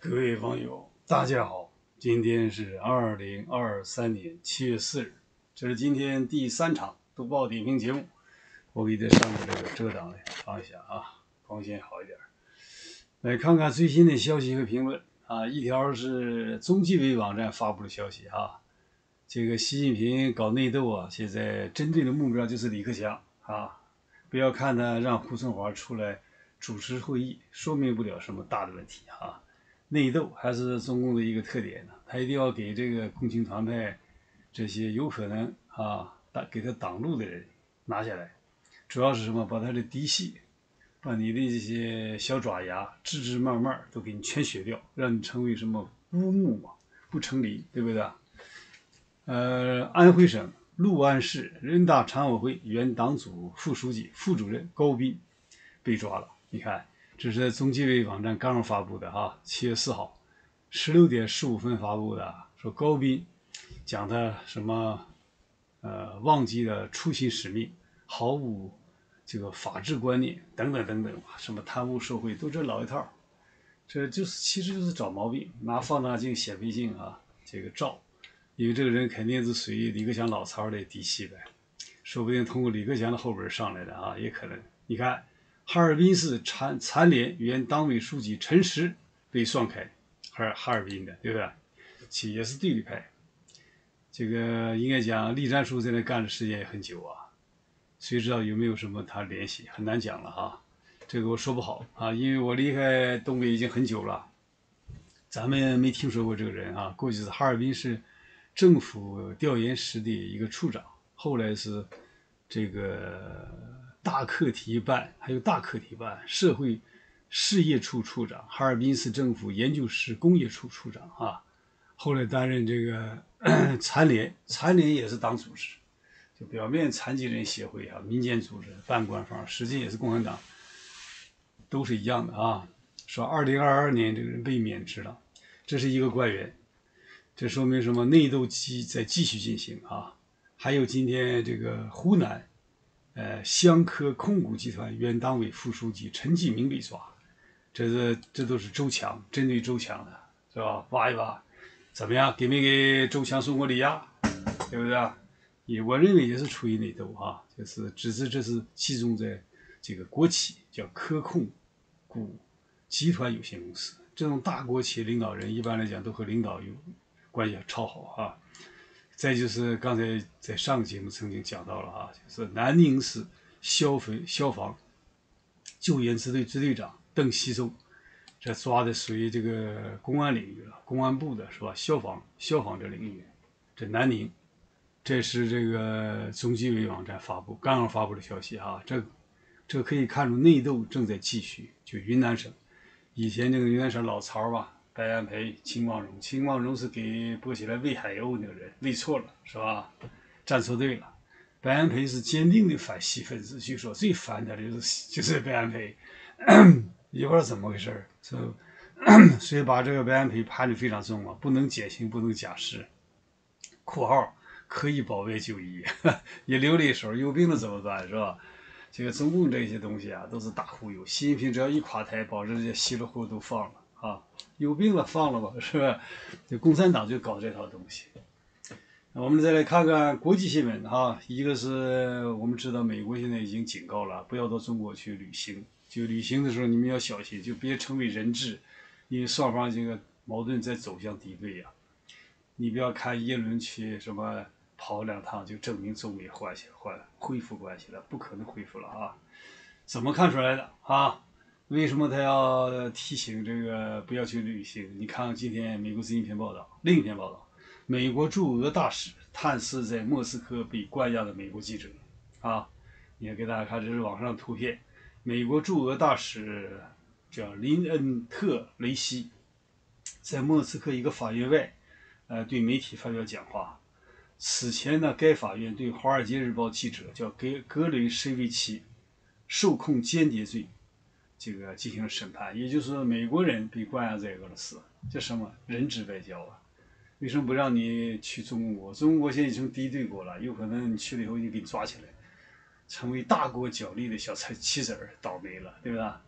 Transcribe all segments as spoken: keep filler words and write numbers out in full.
各位网友，大家好，今天是二零二三年七月四日，这是今天第三场读报点评节目。我给它上个这个遮挡的放一下啊，光线好一点。来看看最新的消息和评论啊，一条是中纪委网站发布的消息啊，这个习近平搞内斗啊，现在针对的目标就是李克强啊，不要看他让胡春华出来主持会议，说明不了什么大的问题啊。内斗还是中共的一个特点呢，他一定要给这个共青团派这些有可能啊挡给他挡路的人拿下来，主要是什么？把他的嫡系，把你的这些小爪牙、枝枝蔓蔓都给你全削掉，让你成为什么乌木嘛，不成林，对不对？呃，安徽省六安市人大常委会原党组副书记、副主任高斌被抓了，你看。这是在中纪委网站刚刚发布的哈，七月四号十六点十五分发布的，说高斌讲他什么呃忘记了初心使命，毫无这个法治观念等等等等，什么贪污受贿都这老一套，这就是其实就是找毛病，拿放大镜、显微镜啊这个照，因为这个人肯定是属于李克强老巢的嫡系呗，说不定通过李克强的后边上来的啊，也可能。你看。哈尔滨市残残联原党委书记陈实被双开，哈尔哈尔滨的，对不对？其也是对立派。这个应该讲，栗战书在那干的时间也很久啊，谁知道有没有什么他联系，很难讲了哈。这个我说不好啊，因为我离开东北已经很久了，咱们没听说过这个人啊。过去是哈尔滨市政府调研室的一个处长，后来是这个。大课题办还有大课题办社会事业处处长，哈尔滨市政府研究室工业处处长啊，后来担任这个残联，残联也是党组织，就表面残疾人协会啊，民间组织办官方，实际也是共产党，都是一样的啊。说二零二二年这个人被免职了，这是一个官员，这说明什么？内斗继在继续进行啊。还有今天这个湖南。呃，湘科控股集团原党委副书记陈继明被抓，这是这都是周强针对周强的，是吧？挖一挖，怎么样？给没给周强送过礼呀？对不对？也我认为也是出于内斗啊，就是只是这是集中在这个国企叫科控股集团有限公司，这种大国企领导人一般来讲都和领导有关系超好啊。再就是刚才在上个节目曾经讲到了啊，就是南宁市消防消防救援支队支队长邓锡洲，这抓的属于这个公安领域了，公安部的是吧？消防消防这领域，这南宁，这是这个中纪委网站发布刚刚发布的消息啊，这这可以看出内斗正在继续。就云南省，以前这个云南省老巢吧。白安培、秦望荣，秦望荣是给薄熙来喂海鸥那个人，喂错了是吧？站错队了。白安培是坚定的反西分子，据说最烦他的就是就是白安培，也不知道怎么回事，所以所以把这个白安培判的非常重啊，不能减刑，不能假释。括号可以保外就医，也留了一手，有病了怎么办是吧？这个中共这些东西啊，都是大忽悠。习近平只要一垮台，保证这些稀里糊涂都放了。啊，有病了放了吧，是吧？这共产党就搞这套东西。我们再来看看国际新闻哈，一个是我们知道美国现在已经警告了，不要到中国去旅行。就旅行的时候你们要小心，就别成为人质，因为双方这个矛盾在走向敌对呀、啊。你不要看耶伦去什么跑两趟就证明中美关系换恢复关系了，不可能恢复了啊！怎么看出来的啊？为什么他要提醒这个不要去旅行？你看今天美国之音一篇报道，另一篇报道，美国驻俄大使探视在莫斯科被关押的美国记者，啊，也给大家看，这是网上图片，美国驻俄大使叫林恩特雷西，在莫斯科一个法院外，呃，对媒体发表讲话。此前呢，该法院对《华尔街日报》记者叫格格雷什维奇受控间谍罪。这个进行了审判，也就是说美国人被关押在俄罗斯，这什么人质外交啊？为什么不让你去中国？中国现在已经敌对国了，有可能你去了以后就给你抓起来，成为大国角力的小棋子儿，倒霉了，对吧？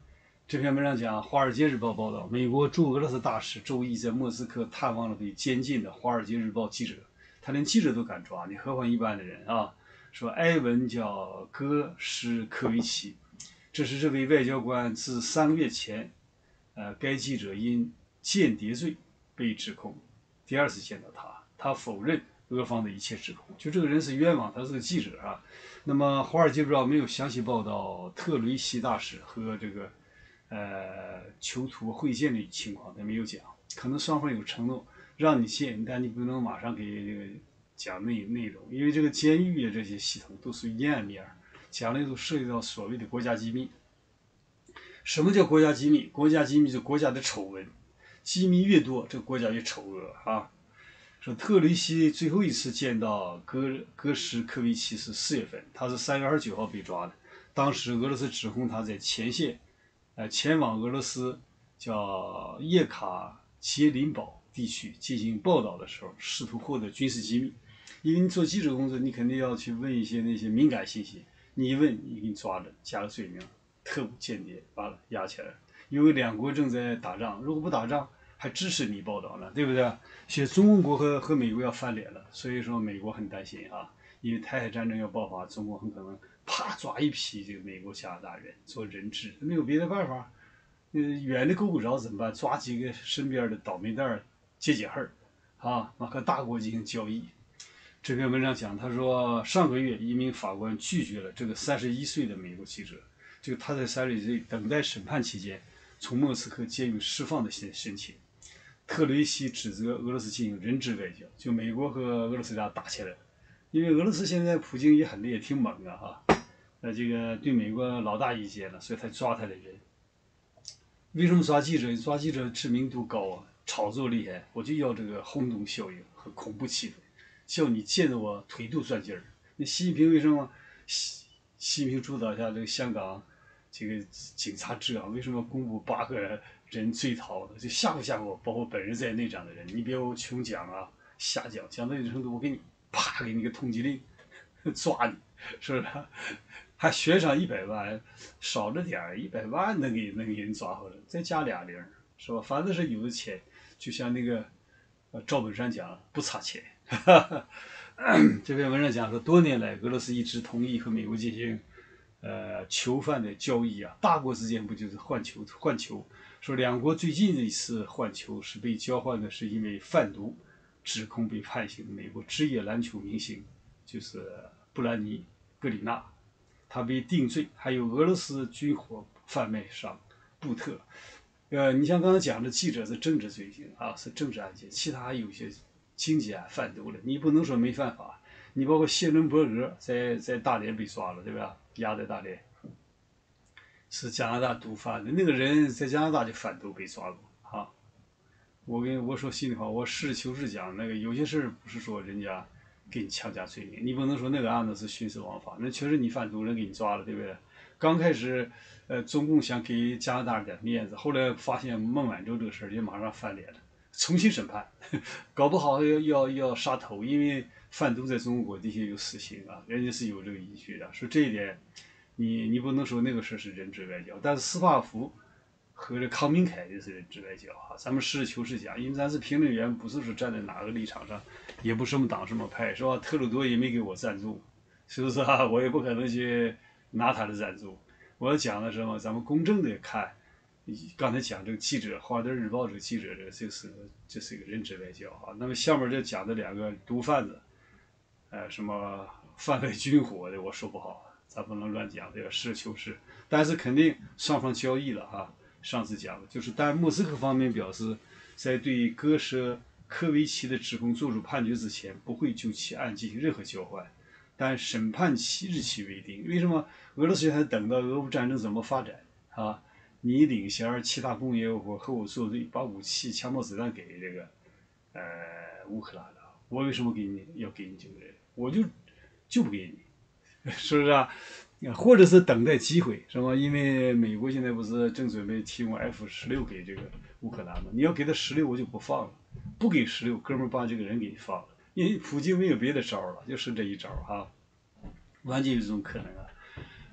这篇文章讲，《华尔街日报》报道，美国驻俄罗斯大使周一在莫斯科探望了被监禁的《华尔街日报》记者，他连记者都敢抓，你何况一般的人啊？说埃文叫戈什科维奇，这是这位外交官自三个月前，呃，该记者因间谍罪被指控，第二次见到他，他否认俄方的一切指控，就这个人是冤枉，他是个记者啊。那么《华尔街日报》没有详细报道特雷西大使和这个。呃，囚徒会见的情况他没有讲，可能双方有承诺让你见，但你不能马上给这个讲内内容，因为这个监狱啊这些系统都属于阴暗面，讲的都涉及到所谓的国家机密。什么叫国家机密？国家机密是国家的丑闻，机密越多，这个国家越丑恶啊。说特雷西最后一次见到戈戈什科维奇是四月份，他是三月二十九号被抓的，当时俄罗斯指控他在前线。呃，前往俄罗斯叫叶卡捷琳堡地区进行报道的时候，试图获得军事机密。因为你做记者工作，你肯定要去问一些那些敏感信息，你一问，你给你抓着，加个罪名，特务间谍，完了压起来了。因为两国正在打仗，如果不打仗，还支持你报道呢，对不对？现在中共国和和美国要翻脸了，所以说美国很担心啊，因为台海战争要爆发，中国很可能。啪抓一批这个美国、加拿大人做人质，没有别的办法，呃，远的够不着怎么办？抓几个身边的倒霉蛋解解恨儿，啊，和大国进行交易。这篇文章讲，他说上个月一名法官拒绝了这个三十一岁的美国记者，就他在三十一岁等待审判期间从莫斯科监狱释放的申申请。特雷西指责俄罗斯进行人质外交，就美国和俄罗斯俩打起来了，因为俄罗斯现在普京也很厉害，挺猛的哈。呃，这个对美国老大意见了，所以才抓他的人。为什么抓记者？抓记者知名度高啊，炒作厉害，我就要这个轰动效应和恐怖气氛，叫你见得我腿都转筋儿。那习近平为什么？习习近平主导下这个香港这个警察治安为什么公布八个人追逃的？就吓唬吓唬，包括本人在内这样的人，你别我穷讲啊，瞎讲，讲到一定程度，我给你啪给你个通缉令，抓你，是不是？还悬赏一百万，少了点儿，一百万能给能给人抓回来，再加俩零，是吧？反正是有的钱，就像那个呃赵本山讲，不差钱。这篇文章讲说，多年来俄罗斯一直同意和美国进行呃囚犯的交易啊，大国之间不就是换囚换囚？说两国最近的一次换囚是被交换的，是因为贩毒指控被判刑的美国职业篮球明星就是布兰妮·格里纳。他被定罪，还有俄罗斯军火贩卖商布特。呃，你像刚才讲的记者是政治罪行啊，是政治案件，其他还有一些经济案贩毒了，你不能说没犯法。你包括谢伦伯格在在大连被抓了，对吧？押在大连，是加拿大毒贩的那个人在加拿大就贩毒被抓过啊。我跟我说心里话，我实事求是讲，那个有些事儿不是说人家。给你强加罪名，你不能说那个案子是徇私枉法，那确实你贩毒人给你抓了，对不对？刚开始，呃，中共想给加拿大点面子，后来发现孟晚舟这个事儿，也马上翻脸了，重新审判，搞不好要要要杀头，因为贩毒在中国的确有死刑啊，人家是有这个依据的。说这一点，你你不能说那个事儿是人质外交，但是司法府。和这康明凯就是人质外交哈，咱们实事求是讲，因为咱是评论员，不是说站在哪个立场上，也不什么党什么派，是吧？特鲁多也没给我赞助，是不是啊？我也不可能去拿他的赞助。我要讲的是什么？咱们公正的看，刚才讲这个记者，《华尔街日报》这个记者，这个这是这是一个人质外交啊。那么下面这讲的两个毒贩子，呃，什么贩卖军火的，我说不好，咱不能乱讲，这个实事求是。但是肯定双方交易了啊。上次讲的就是，但莫斯科方面表示，在对戈舍科维奇的指控作出判决之前，不会就其案进行任何交换，但审判期日期未定。为什么？俄罗斯还等到俄乌战争怎么发展啊？你领衔其他工业国和我作对，把武器、枪炮、子弹给这个呃乌克兰了，我为什么给你要给你这个人？我就就不给你，是不是啊？或者是等待机会，是吧？因为美国现在不是正准备提供 F 十六给这个乌克兰吗？你要给他十六，我就不放了；不给十六，哥们儿把这个人给你放了。因为普京没有别的招了，就是这一招哈，完全有这种可能啊。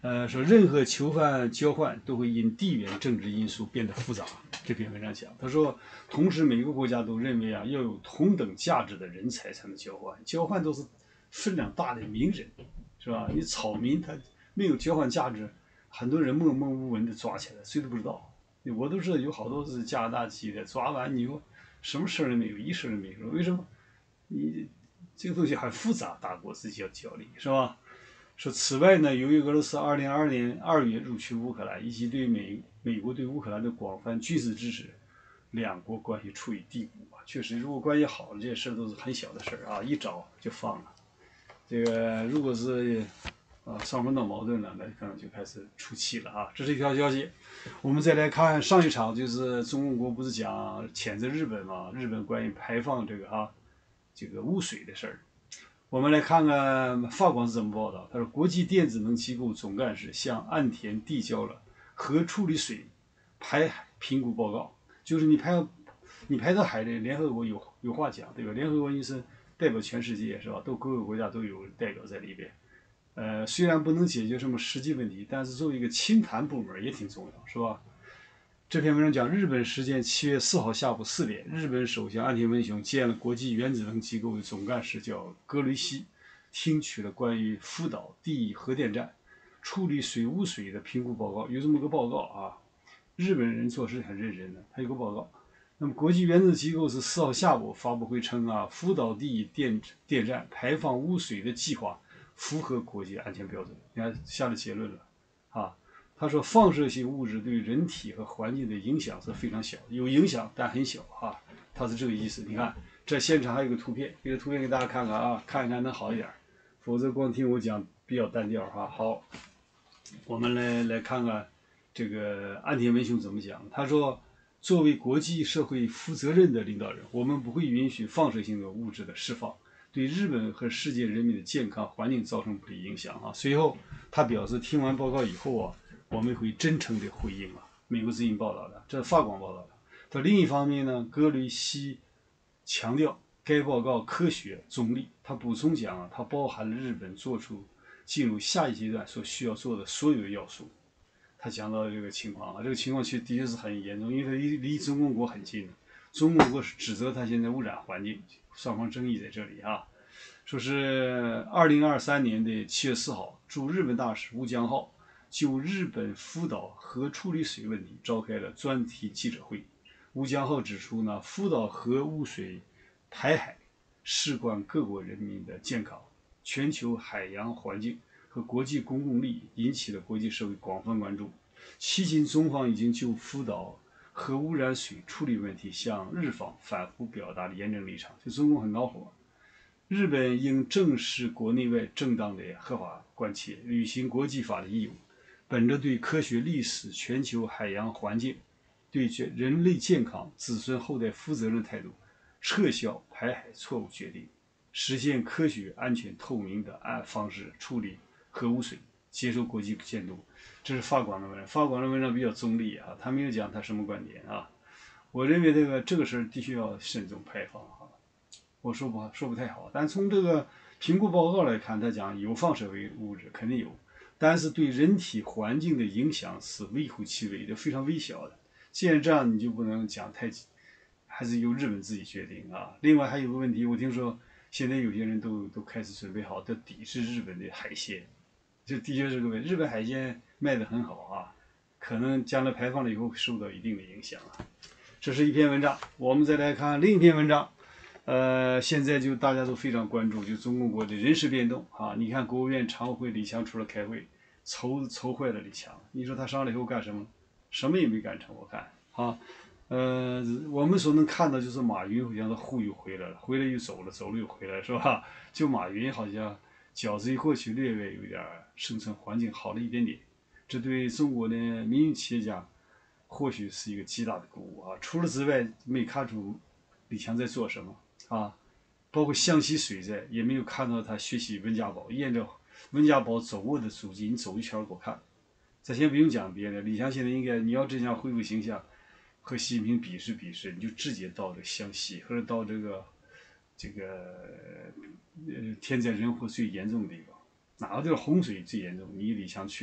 呃，说任何囚犯交换都会因地缘政治因素变得复杂。这篇文章讲，他说，同时每个国家都认为啊，要有同等价值的人才才能交换，交换都是分量大的名人，是吧？你草民他没有交换价值，很多人默默无闻的抓起来，谁都不知道。我都知道有好多是加拿大籍的，抓完你说什么事儿都没有，一事儿都没有，为什么？你这个东西很复杂，大国之间要交流，是吧？说此外呢，由于俄罗斯二零二二年二月入侵乌克兰，以及对美美国对乌克兰的广泛军事支持，两国关系处于低谷啊。确实，如果关系好了，这些事儿都是很小的事儿啊，一找就放了。这个如果是啊双方闹矛盾了，那可能就开始出气了啊。这是一条消息。我们再来看上一场，就是中共国不是讲谴责日本嘛？日本关于排放这个啊这个污水的事儿。我们来看看法广是怎么报道。他说，国际电子能机构总干事向岸田递交了核处理水排海评估报告，就是你排你排到海里，联合国有有话讲，对吧？联合国你是代表全世界，是吧？都各个国家都有代表在里边。呃，虽然不能解决什么实际问题，但是作为一个清谈部门也挺重要，是吧？这篇文章讲，日本时间七月四号下午四点，日本首相岸田文雄见了国际原子能机构的总干事叫格雷西，听取了关于福岛第一核电站处理水污水的评估报告。有这么个报告啊，日本人做事很认真的，他有个报告。那么国际原子机构是四号下午发布会称啊，福岛第一电电站排放污水的计划符合国际安全标准。你看下了结论了啊。他说，放射性物质对人体和环境的影响是非常小，有影响但很小啊，他是这个意思。你看，这现场还有个图片，这个图片给大家看看啊，看一看能好一点，否则光听我讲比较单调哈。好，我们来来看看这个岸田文雄怎么讲。他说，作为国际社会负责任的领导人，我们不会允许放射性的物质的释放对日本和世界人民的健康环境造成不利影响啊。随后，他表示，听完报告以后啊，我们会真诚的回应啊。美国之音报道的，这是法广报道的。他另一方面呢，格雷西强调该报告科学中立。他补充讲啊，它包含了日本做出进入下一阶段所需要做的所有的要素。他讲到这个情况啊，这个情况其实的确是很严重，因为它离离中共国很近。中共国是指责他现在污染环境，双方争议在这里啊。说是二零二三年的七月四号，驻日本大使吴江浩就日本福岛核处理水问题召开了专题记者会。吴江浩指出呢，福岛核污水排海事关各国人民的健康、全球海洋环境和国际公共利益，引起了国际社会广泛关注。迄今，中方已经就福岛核污染水处理问题向日方反复表达了严正立场。就中共很恼火，日本应正视国内外正当的合法关切，履行国际法的义务，本着对科学、历史、全球海洋环境、对人类健康、子孙后代负责任的态度，撤销排海错误决定，实现科学、安全、透明的按方式处理核污水，接受国际监督。这是法广的文章，法广的文章比较中立啊，他没有讲他什么观点啊。我认为这个这个事儿的确要慎重排放啊。我说不说不太好，但从这个评估报告来看，他讲有放射微物质肯定有，但是对人体环境的影响是微乎其微的，非常微小的。既然这样，你就不能讲太，还是由日本自己决定啊。另外还有个问题，我听说现在有些人都都开始准备好的抵制日本的海鲜，这的确是个问题。日本海鲜卖得很好啊，可能将来排放了以后会受到一定的影响啊。这是一篇文章，我们再来看另一篇文章。呃，现在就大家都非常关注，就中共国的人事变动啊。你看国务院常务会李强出来开会，愁愁坏了李强。你说他上来以后干什么？什么也没干成，我看啊。呃，我们所能看到就是马云好像是忽悠回来了，回来又走了，走了又回来，是吧？就马云好像饺子一过去，略微有点生存环境好了一点点。这对中国的民营企业家或许是一个极大的鼓舞啊。除了之外，没看出李强在做什么。啊，包括湘西水灾也没有看到他学习温家宝，沿着温家宝走过的足迹，你走一圈给我看。咱先不用讲别的，李强现在应该，你要真想恢复形象，和习近平比试比试，你就直接到这个湘西，或者到这个这个呃天灾人祸最严重的地方，哪个地方洪水最严重，你李强去了，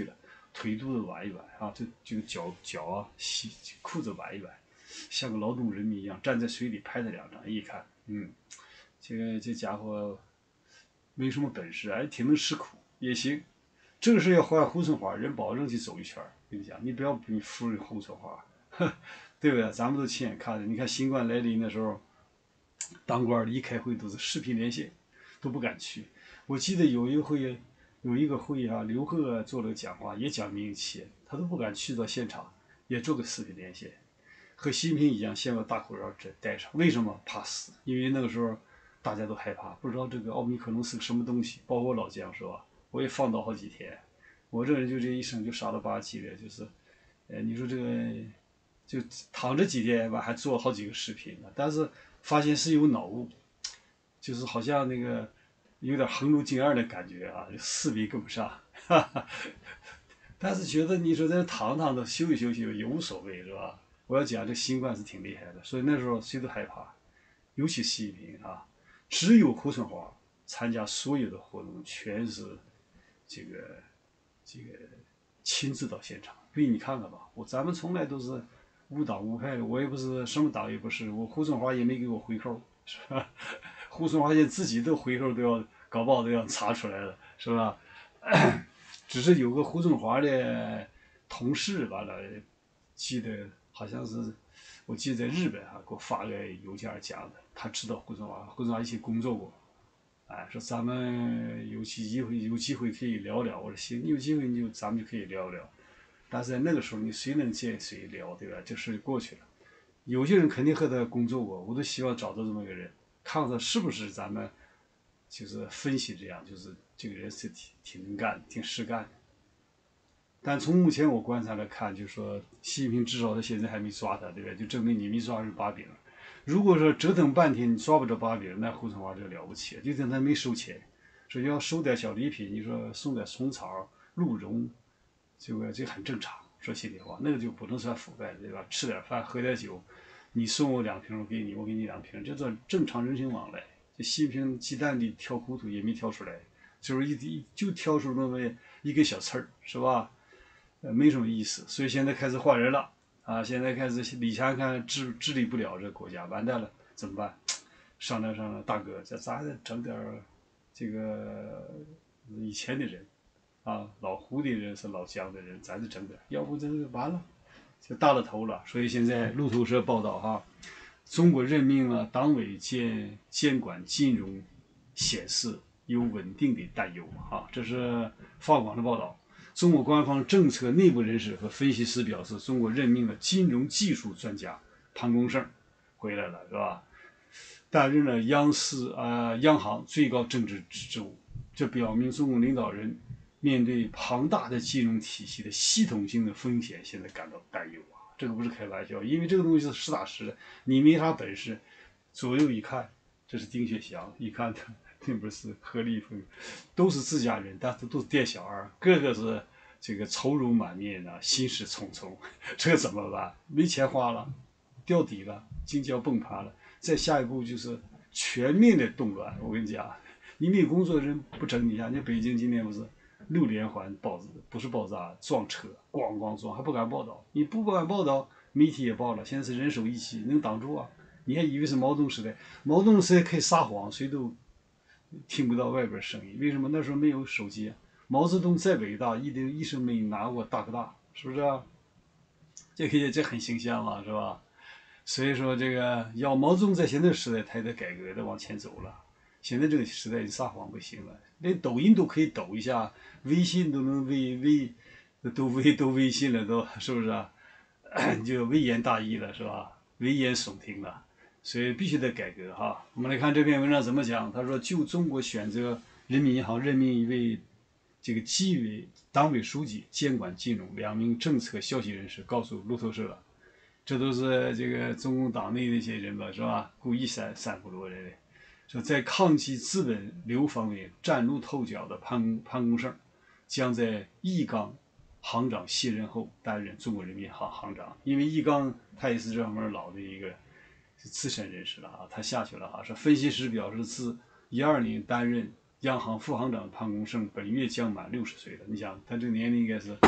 腿肚子挽一挽啊，这这个脚脚啊，系裤子挽一挽，像个劳动人民一样站在水里拍他两掌，一看，嗯，这个这家伙没什么本事，哎，挺能吃苦，也行。这个是要换护村花，人保证去走一圈。跟你讲，你不要你服人护村花，对不对？咱们都亲眼看着，你看新冠来临的时候，当官的一开会都是视频连线，都不敢去。我记得有一回，有一个会啊，刘鹤做了个讲话，也讲民营企业，他都不敢去到现场，也做个视频连线，和习近平一样，先把大口罩戴上。为什么？怕死，因为那个时候大家都害怕，不知道这个奥密克戎是个什么东西。包括我老姜是吧？我也放倒好几天，我这人就这一生就傻了吧唧的，就是，呃，你说这个就躺着几天吧，还做好几个视频呢，但是发现是有脑雾，就是好像那个有点横路径二的感觉啊，视频跟不上，哈哈。但是觉得你说在这躺躺的休息休息也无所谓是吧？我要讲这新冠是挺厉害的，所以那时候谁都害怕，尤其习近平啊，只有胡春华参加所有的活动全是这个这个亲自到现场。因为你看看吧，我咱们从来都是无党无派的，我也不是什么党也不是，我胡春华也没给我回扣，是吧？胡春华现在自己的回扣都要搞不好都要查出来了，是吧？只是有个胡春华的同事完了，记得好像是我记得在日本啊给我发个邮件讲的，他知道胡春华，胡春华一起工作过，哎，说咱们有机会有机会可以聊聊。我说行，有机会你就咱们就可以聊聊。但是在那个时候，你谁能见谁聊，对吧？这事过去了。有些人肯定和他工作过，我都希望找到这么个人，看看他是不是咱们就是分析这样，就是这个人是挺挺能干、挺实干的。但从目前我观察来看，就是说习近平至少他现在还没抓他，对吧？就证明你没抓住把柄。如果说折腾半天你抓不着把柄，那胡春华就了不起，就等他没收钱，说要收点小礼品，你说送点虫草、鹿茸，这个这很正常。说心里话，那个就不能算腐败，对吧？吃点饭，喝点酒，你送我两瓶，我给你，我给你两瓶，这算正常人情往来。这习近平鸡蛋里挑骨头也没挑出来，就是一就挑出那么一个小刺儿，是吧？呃，没什么意思。所以现在开始换人了啊！现在开始李强看治治理不了这国家，完蛋了，怎么办？商量商量，大哥，这咱得整点这个以前的人啊，老胡的人是老姜的人，咱得整点，要不这完了，就大了头了。所以现在路透社报道哈，中国任命了党委监监管金融，显示有稳定的担忧啊，这是法广的报道。中国官方政策内部人士和分析师表示，中国任命了金融技术专家潘功胜回来了，是吧？担任了央视啊、呃、央行最高政治职务，这表明中共领导人面对庞大的金融体系的系统性的风险，现在感到担忧啊！这个不是开玩笑，因为这个东西是实打实的，你没啥本事，左右一看，这是丁薛祥，一看他并不是何立峰，都是自家人，但是都是店小二，个个是这个愁容满面啊，心事重重，这个怎么办？没钱花了，掉底了，经济要崩盘了。再下一步就是全面的动乱。我跟你讲，你没工作的人不整你一下，你北京今天不是六连环爆炸，不是爆炸撞车，咣咣撞，还不敢报道。你不敢报道，媒体也报了。现在是人手一机，能挡住啊？你还以为是毛泽东时代？毛泽东时代可以撒谎，谁都听不到外边声音。为什么？那时候没有手机。毛泽东再伟大，一定一生没拿过大哥大，是不是啊？这个这很形象嘛，是吧？所以说，这个要毛泽东在现在时代，他也得改革，得往前走了。现在这个时代，你撒谎不行了，连抖音都可以抖一下，微信都能微微都微都微信了，都是不是啊？就微言大义了，是吧？危言耸听了，所以必须得改革哈。我们来看这篇文章怎么讲。他说，就中国选择人民银行任命一位这个纪委党委书记监管金融，两名政策消息人士告诉路透社了。这都是这个中共党内的一些人吧，是吧？故意散散布罗来的。说在抗击资本流方面崭露头角的潘潘功胜，将在易纲行长卸任后担任中国人民银行行长。因为易纲他也是这方面老的一个资深人士了啊，他下去了啊。说分析师表示，自一二年担任央行副行长的潘功胜，本月将满六十岁了。你想，他这个年龄应该是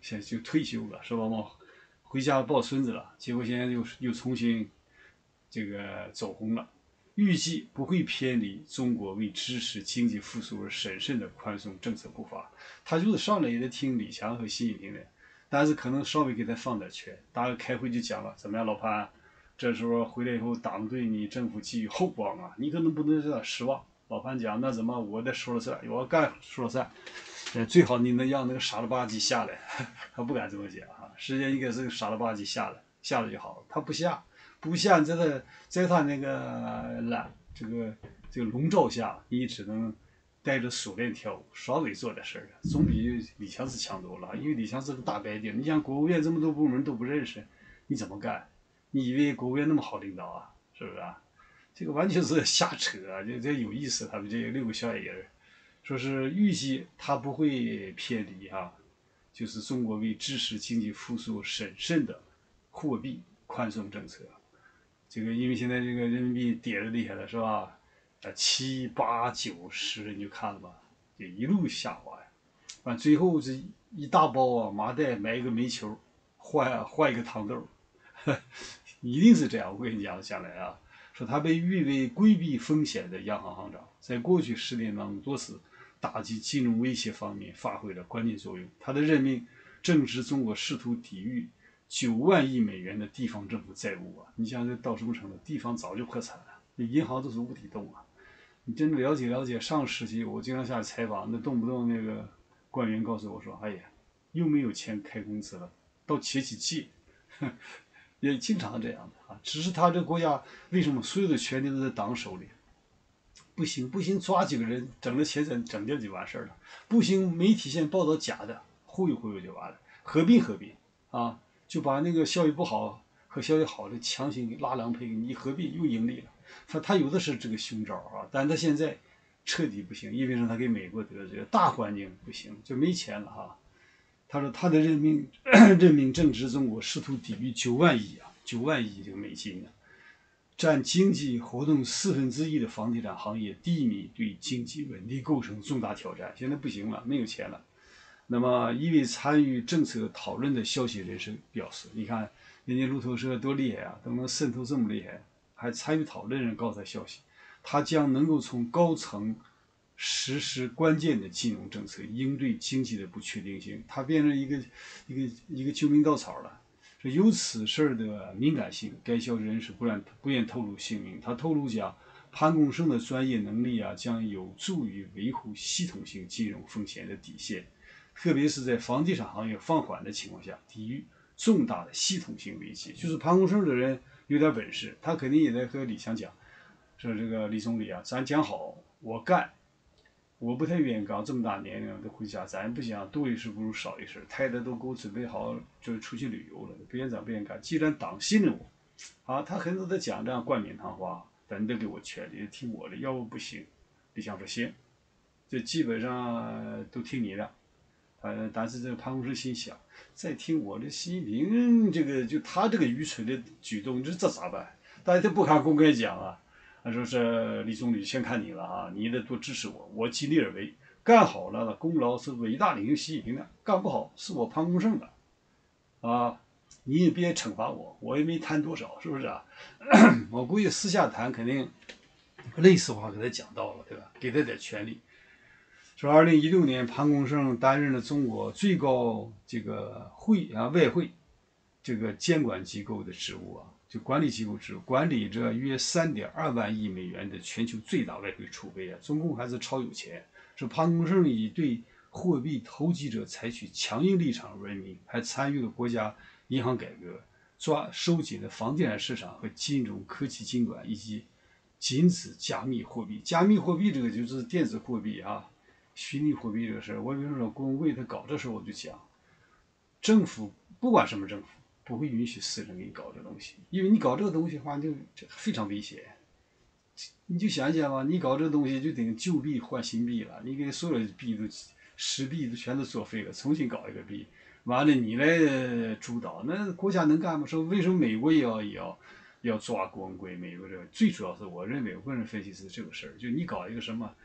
现在就退休了，是吧嘛？回家抱孙子了，结果现在又又重新这个走红了。预计不会偏离中国为支持经济复苏而审慎的宽松政策步伐。他就是上来也得听李强和习近平的，但是可能稍微给他放点权。大家开会就讲了，怎么样，老潘？这时候回来以后，党对你政府寄予厚望啊，你可能不能有点失望。老潘讲，那怎么我得说了算，我要干说了算。呃，最好你能让那个傻了吧唧下来，他不敢这么讲啊。实际上应该是傻了吧唧下来，下来就好了。他不下。不下，在他，在他那个蓝这个这个笼罩下，你只能带着锁链跳舞，稍微做点事儿，总比李强是强多了。因为李强是个大白丁，你像国务院这么多部门都不认识，你怎么干？你以为国务院那么好领导啊？是不是啊？这个完全是瞎扯啊！这这有意思，他们这六个小矮人，说是预计他不会偏离啊，就是中国为支持经济复苏审慎的货币宽松政策。这个因为现在这个人民币跌的厉害了，是吧？呃，七八九十你就看了吧，就一路下滑呀。完最后这一大包啊麻袋买一个煤球，换换一个糖豆，一定是这样。我跟你讲，将来啊，说他被誉为规避风险的央行行长，在过去十年当中多次打击金融威胁方面发挥了关键作用。他的任命正值中国试图抵御九万亿美元的地方政府债务啊！你想这到什么程度？地方早就破产了，那银行都是无底洞啊！你真的了解了解，上世纪我经常下去采访，那动不动那个官员告诉我说：“哎呀，又没有钱开工资了，到企业去借。”也经常这样的啊。只是他这个国家为什么所有的权利都在党手里？不行不行，抓几个人，整了钱整整掉就完事儿了。不行，媒体现在报道假的，忽悠忽悠就完了，合并合并啊。就把那个效益不好和效益好的强行给拉良配，你一合并又盈利了。他他有的是这个凶招啊，但他现在彻底不行，因为是他给美国得罪，大环境不行，就没钱了哈。他说他的任命任命正值中国试图抵御九万亿啊，九万亿这个美金啊，占经济活动四分之一的房地产行业低迷，对经济稳定构成重大挑战。现在不行了，没有钱了。那么，一位参与政策讨论的消息人士表示：“你看，人家路透社多厉害啊，都能渗透这么厉害，还参与讨论人告诉他消息，他将能够从高层实施关键的金融政策，应对经济的不确定性。他变成一个一个一个救命稻草了。说有此事的敏感性，该消息人士不然不愿透露姓名。他透露讲，潘功胜的专业能力啊，将有助于维护系统性金融风险的底线。”特别是在房地产行业放缓的情况下，抵御重大的系统性危机。就是潘功胜这人有点本事，他肯定也在和李强讲，说这个李总理啊，咱讲好，我干，我不太愿意干，这么大年龄都回家，咱不想多一事不如少一事，太太都给我准备好，就出去旅游了，别人咋不愿意干？既然党信任我，啊，他很多在讲这样冠冕堂皇，等着给我权利，听我的，要不不行。李强说行，这基本上都听你的。呃，但是这个潘功胜心想，再听我的习近平这个，就他这个愚蠢的举动，这这咋办？大家都不敢公开讲啊。他说是李总理，先看你了啊，你得多支持我，我尽力而为，干好了功劳是伟大领袖习近平的，干不好是我潘功胜的，啊，你也别惩罚我，我也没谈多少，是不是啊？我估计私下谈肯定类似话给他讲到了，对吧？给他点权利。说二零一六年，潘功胜担任了中国最高这个会啊外汇这个监管机构的职务啊，就管理机构职务，管理着约三点二万亿美元的全球最大外汇储备啊，中共还是超有钱。说潘功胜以对货币投机者采取强硬立场闻名，还参与了国家银行改革，抓收紧了房地产市场和金融科技监管，以及禁止加密货币。加密货币这个就是电子货币啊。虚拟货币这个事儿，我比如说工会他搞这时候我就讲，政府不管什么政府不会允许私人给你搞这东西，因为你搞这个东西的话就非常危险。你就想想吧，你搞这个东西就等于旧币换新币了，你给所有的币都实币都全都作废了，重新搞一个币，完了你来主导，那国家能干吗？说为什么美国也要也要要抓光规？美国这个最主要是我认为，我个人分析是这个事儿，就你搞一个什么。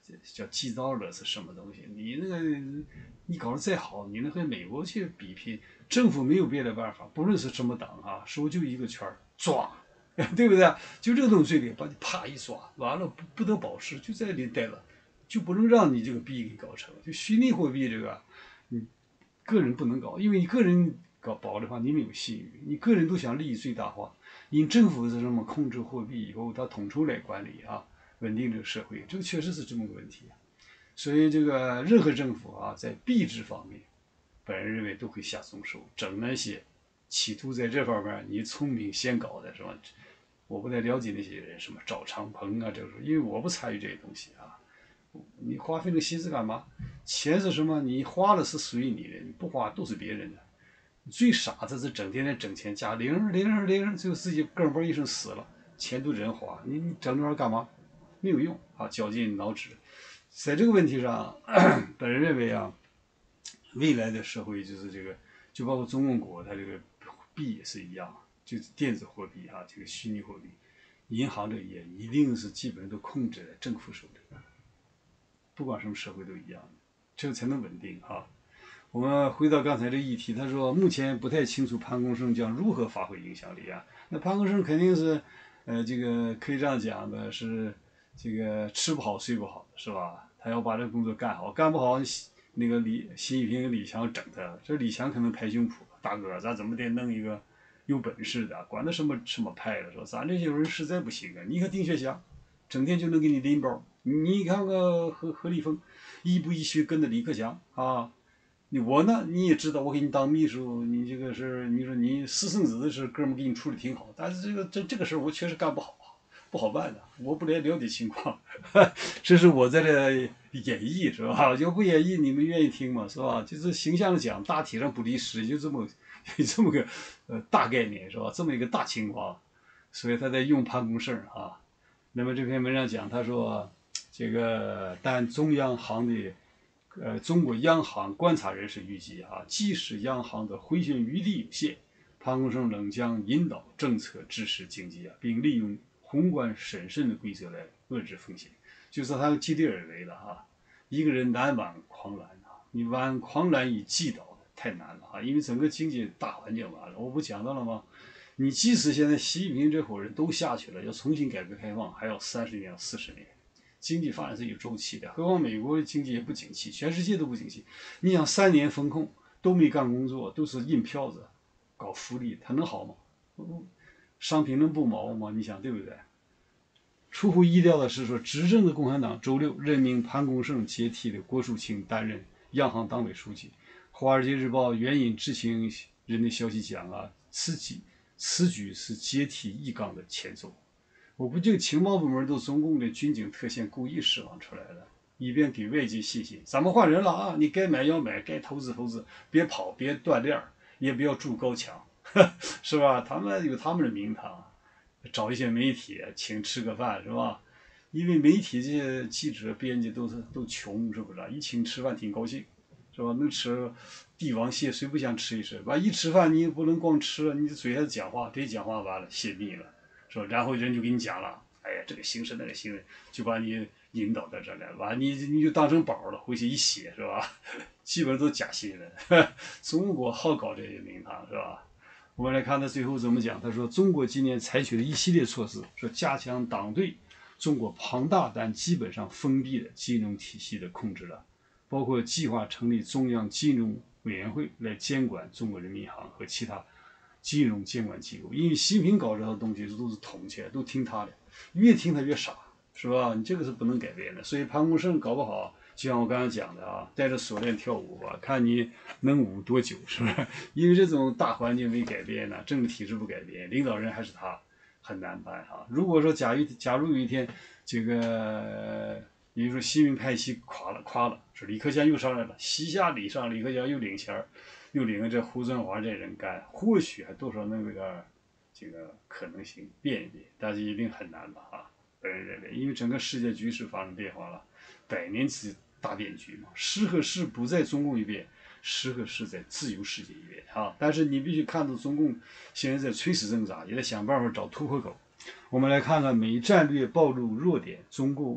叫制造了是什么东西？你那个你搞得再好，你能和美国去比拼？政府没有别的办法，不论是什么党啊，手就一个圈儿抓，对不对？就这个东西里把你啪一抓，完了不不得保释，就在这里待着，就不能让你这个币给搞成。就虚拟货币这个，你个人不能搞，因为你个人搞保的话，你没有信誉，你个人都想利益最大化。因政府是这么控制货币以后，它统筹来管理啊，稳定这个社会，这个确实是这么个问题。所以这个任何政府啊，在币制方面。本人认为都会下重手，整那些企图在这方面你聪明先搞的是吧？我不太了解那些人，什么赵长鹏啊，这种，因为我不参与这些东西啊。你花费那心思干嘛？钱是什么？你花了是属于你的，你不花都是别人的。最傻的是整天在整钱加零零零，最后自己哥们儿一声死了，钱都人花，你你整那玩意儿干嘛？没有用啊，绞尽脑汁。在这个问题上，本人认为啊。未来的社会就是这个，就包括中共国，它这个币也是一样，就是电子货币哈、啊，这个虚拟货币，银行这也一定是基本上都控制在政府手里，不管什么社会都一样，这个才能稳定哈、啊。我们回到刚才这议题，他说目前不太清楚潘功胜将如何发挥影响力啊。那潘功胜肯定是，呃，这个可以这样讲的是，这个吃不好睡不好是吧？他要把这个工作干好，干不好。那个李习近平李强整他，这李强可能拍胸脯，大哥，咱怎么得弄一个有本事的，管他什么什么派的，说咱这些人实在不行啊！你看丁薛祥，整天就能给你拎包，你看个何何立峰，一步一趋跟着李克强啊。你我呢，你也知道，我给你当秘书，你这个是你说你私生子的事，哥们给你处理挺好，但是这个这这个事我确实干不好。不好办的，我不来了解情况，这是我在这演绎是吧？要不演绎你们愿意听吗？是吧？就是形象的讲，大体上不离实，就这么这么个呃大概念是吧？这么一个大情况，所以他在用潘功胜啊。那么这篇文章讲，他说这个但中央行的呃中国央行观察人士预计啊，即使央行的回旋余地有限，潘功胜仍将引导政策支持经济啊，并利用宏观审慎的规则来遏制风险，就是他极力而为的哈。一个人难挽狂澜啊，你挽狂澜以击倒的太难了啊，因为整个经济大环境完了，我不讲到了吗？你即使现在习近平这伙人都下去了，要重新改革开放，还要三十年、四十年，经济发展是有周期的。何况美国的经济也不景气，全世界都不景气。你想三年风控都没干工作，都是印票子、搞福利，它能好吗？商品能不毛吗？你想对不对？出乎意料的是说，执政的共产党周六任命潘功胜接替的郭树清担任央行党委书记。《华尔街日报》援引知情人的消息讲啊，此举此举是接替易纲的前奏。我估计情报部门都中共的军警特线故意释放出来的，以便给外界信心，咱们换人了啊！你该买要买，该投资投资，别跑，别锻炼，也不要筑高墙。是吧？他们有他们的名堂，找一些媒体请吃个饭是吧？因为媒体这些记者编辑都是都穷，是不是？一请吃饭挺高兴，是吧？能吃帝王蟹，谁不想吃一吃？完一吃饭你也不能光吃，你嘴还讲话，别讲话完了泄密了，是吧？然后人就给你讲了，哎呀，这个形势那个形势，就把你引导到这来，完你你就当成宝了，回去一写是吧？基本上都假新闻。中国好搞这些名堂是吧？我们来看他最后怎么讲。他说，中国今年采取了一系列措施，说加强党对中国庞大但基本上封闭的金融体系的控制了，包括计划成立中央金融委员会来监管中国人民银行和其他金融监管机构。因为习近平搞这套东西都是统去，都听他的，越听他越傻，是吧？你这个是不能改变的。所以潘功胜搞不好，就像我刚才讲的啊，带着锁链跳舞吧，看你能舞多久，是不是？因为这种大环境没改变呢，政治体制不改变，领导人还是他，很难办啊。如果说假如假如有一天这个，比如说习近平派系垮了垮了，说李克强又上来了，西下李上，李克强又领钱，又领着这胡春华这人干，或许还多少能有点这个可能性变一变，但是一定很难吧啊。本人认为，因为整个世界局势发生变化了，百年之大变局嘛，时和势不在中共一边，时和势在自由世界一边啊。但是你必须看到中共现在在垂死挣扎，也在想办法找突破口。我们来看看美战略暴露弱点，中共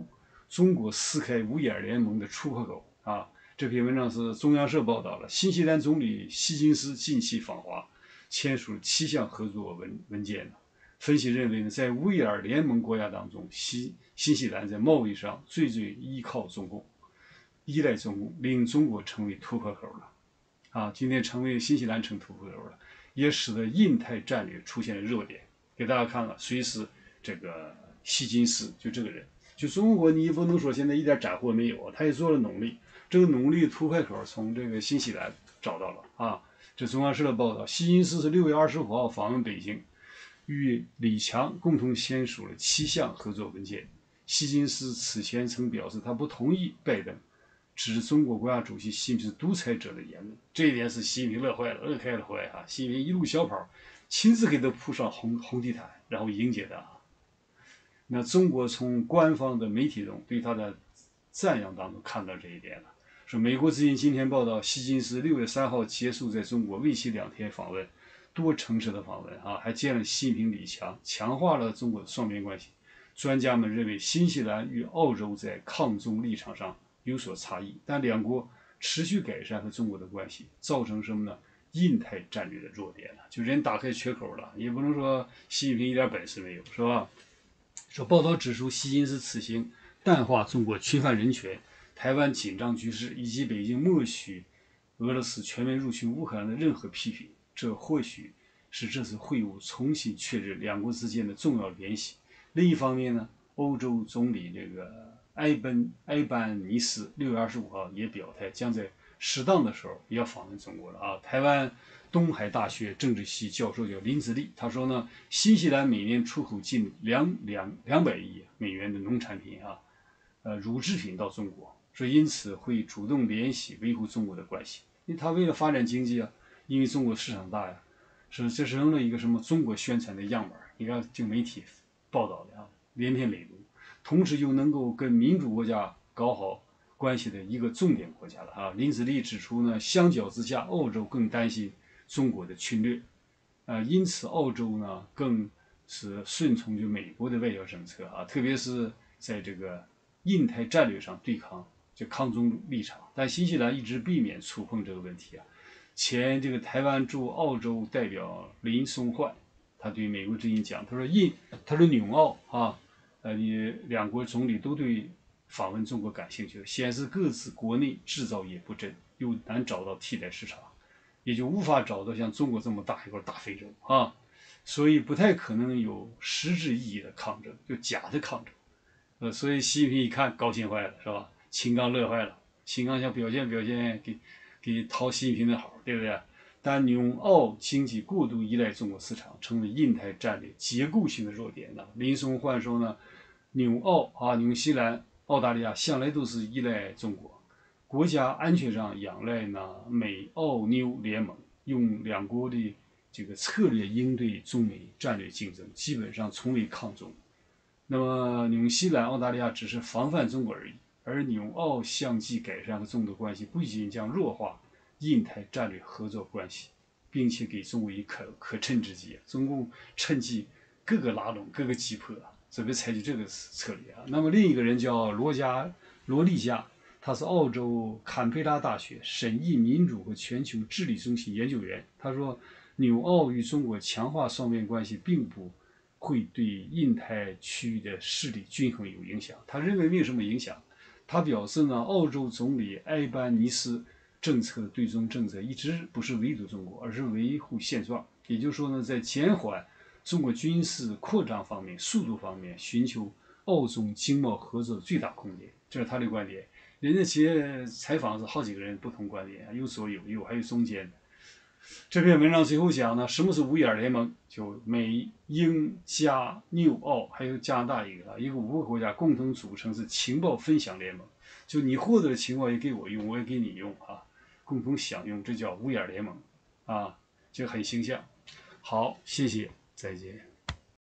中国撕开五眼联盟的突破口啊。这篇文章是中央社报道了，新西兰总理希金斯近期访华，签署了七项合作文文件呢。分析认为呢，在五眼联盟国家当中，新新西兰在贸易上最最依靠中共，依赖中共，令中国成为突破口了。啊，今天成为新西兰成突破口了，也使得印太战略出现了热点。给大家看了，谁是这个希金斯？就这个人，就中国你不能说现在一点斩获没有，他也做了努力。这个努力突破口从这个新西兰找到了啊。这中央社的报道，希金斯是六月二十五号访问北京，与李强共同签署了七项合作文件。希金斯此前曾表示，他不同意拜登指中国国家主席习近平是独裁者的言论，这一点是习近平乐坏了，乐开了怀啊！习近平一路小跑，亲自给他铺上红红地毯，然后迎接他。那中国从官方的媒体中对他的赞扬当中看到这一点了。说美国之音今天报道，希金斯六月三号结束在中国为期两天访问，多城市的访问啊，还见了习近平、李强，强化了中国的双边关系。专家们认为，新西兰与澳洲在抗中立场上有所差异，但两国持续改善和中国的关系，造成什么呢？印太战略的弱点了，就人打开缺口了，也不能说习近平一点本事没有，是吧？说报道指出，希金斯此行淡化中国侵犯人权、台湾紧张局势以及北京默许俄罗斯全面入侵乌克兰的任何批评，这或许是这次会晤重新确认两国之间的重要联系。另一方面呢，欧洲总理这个埃本埃班尼斯六月二十五号也表态，将在适当的时候也要访问中国了啊。台湾东海大学政治系教授叫林子立，他说呢，新西兰每年出口近两两两百亿美元的农产品啊，呃，乳制品到中国，说因此会主动联系维护中国的关系，因为他为了发展经济啊，因为中国市场大呀，是这成了一个什么中国宣传的样板。你看，就媒体报道的啊，连篇累牍，同时又能够跟民主国家搞好关系的一个重点国家了啊。林子立指出呢，相较之下，澳洲更担心中国的侵略，呃，因此澳洲呢更是顺从就美国的外交政策啊，特别是在这个印太战略上对抗就抗中立场，但新西兰一直避免触碰这个问题啊。前这个台湾驻澳洲代表林松焕，他对美国之音讲，他说印，他说纽澳啊，呃，你两国总理都对访问中国感兴趣，显示各自国内制造业不振，又难找到替代市场，也就无法找到像中国这么大一块大非洲啊，所以不太可能有实质意义的抗争，就假的抗争。呃，所以习近平一看高兴坏了，是吧？秦刚乐坏了，秦刚想表现表现，给给讨习近平的好，对不对？但纽澳经济过度依赖中国市场，成为印太战略结构性的弱点呢。林松焕说呢，纽澳啊、纽西兰、澳大利亚向来都是依赖中国，国家安全上仰赖呢美澳纽联盟，用两国的这个策略应对中美战略竞争，基本上从未抗中。那么纽西兰、澳大利亚只是防范中国而已，而纽澳相继改善和中国关系，不仅将弱化印太战略合作关系，并且给中国以可可乘之机。中共趁机各个拉拢、各个击破，准备采取这个策略啊。那么另一个人叫罗加罗利加，他是澳洲坎培拉大学审议民主和全球治理中心研究员。他说，纽澳与中国强化双边关系，并不会对印太区域的势力均衡有影响。他认为没有什么影响。他表示呢，澳洲总理埃班尼斯政策对中政策一直不是围堵中国，而是维护现状。也就是说呢，在减缓中国军事扩张方面、速度方面，寻求澳中经贸合作的最大空间。这是他的观点。人家企业采访是好几个人不同观点，有左有右，还有中间的。这篇文章最后讲呢，什么是五眼联盟？就美、英、加、纽、澳，还有加拿大一个，一个五个国家共同组成是情报分享联盟。就你获得的情报也给我用，我也给你用啊，共同享用，这叫五眼联盟啊，这很形象。好，谢谢，再见。